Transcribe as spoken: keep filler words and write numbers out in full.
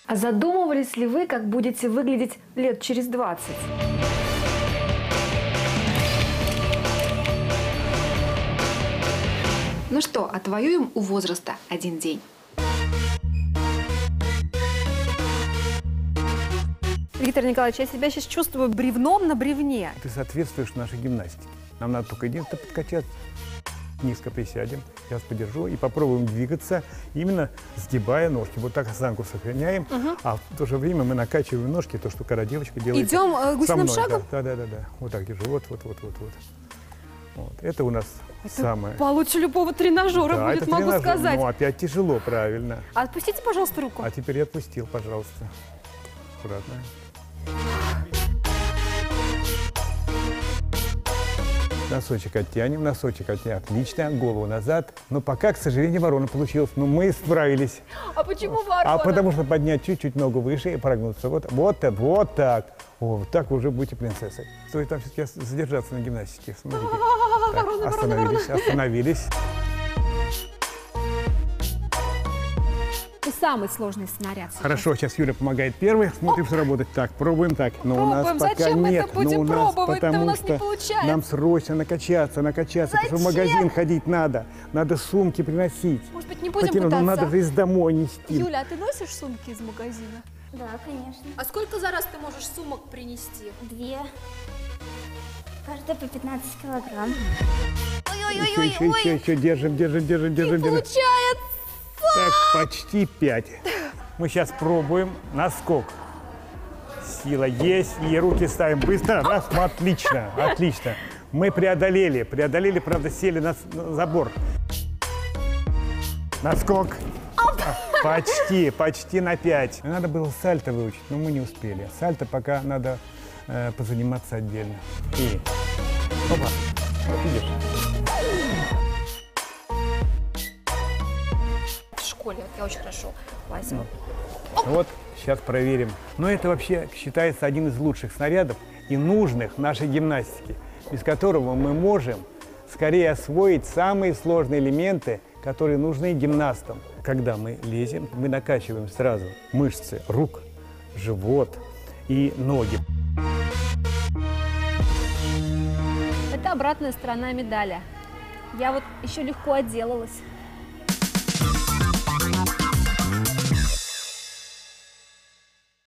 А задумывались ли вы, как будете выглядеть лет через двадцать? Ну что, отвоюем у возраста один день. Виктор Николаевич, я себя сейчас чувствую бревном на бревне. Ты соответствуешь нашей гимнастике. Нам надо только единственное подкачаться. Низко присядем, сейчас подержу и попробуем двигаться, именно сгибая ножки. Вот так осанку сохраняем, угу. а в то же время мы накачиваем ножки, то, что когда девочка делает. Идем э, гусиным шагом? Да, да, да, да. Вот так держу. Вот, вот, вот, вот, вот. Вот. Это у нас это самое. Получше любого тренажера да, будет, это могу тренажер. сказать. Ну, опять тяжело, правильно. Отпустите, пожалуйста, руку. А теперь я отпустил, пожалуйста. Аккуратно. Носочек оттянем, носочек оттянем. Отлично, голову назад. Но пока, к сожалению, ворона получилась. Но мы справились. А почему ворона? А потому что поднять чуть-чуть ногу выше и прогнуться. Вот, вот, вот так. О, вот так вы уже будете принцессой. Стоит там все-таки задержаться на гимнастике. Смотрите. Так, ворона, остановились, ворона. остановились. И самый сложный снаряд сейчас. Хорошо, сейчас Юля помогает первой. Смотрим, Оп. Что работает. Так, пробуем так. Но пробуем. у нас пока Зачем мы нет. это будем но у нас, пробовать? потому у нас что не получается. нам срочно накачаться, накачаться. Зачем? Потому что в магазин ходить надо. Надо сумки приносить. Может быть, не будем Потянуть. пытаться? Ну, надо же из домой нести. Юля, а ты носишь сумки из магазина? Да, конечно. А сколько за раз ты можешь сумок принести? Две. Каждая по пятнадцать килограмм. Ой-ой-ой, еще, еще, еще, еще. Держим, держим, держим, держим. Не получается! Так, почти пять. Мы сейчас пробуем наскок. Сила есть, и руки ставим быстро. Раз, мы отлично, отлично. Мы преодолели, преодолели, правда, сели на, на забор. Наскок. Почти, почти на пять. Надо было сальто выучить, но мы не успели. Сальто пока надо э, позаниматься отдельно. И, опа, вот видишь. В школе я очень хорошо лазила. Вот, сейчас проверим. Но это вообще считается один из лучших снарядов и нужных нашей гимнастике, без которого мы можем скорее освоить самые сложные элементы, которые нужны гимнастам. Когда мы лезем, мы накачиваем сразу мышцы рук, живот и ноги. Это обратная сторона медали. Я вот еще легко отделалась.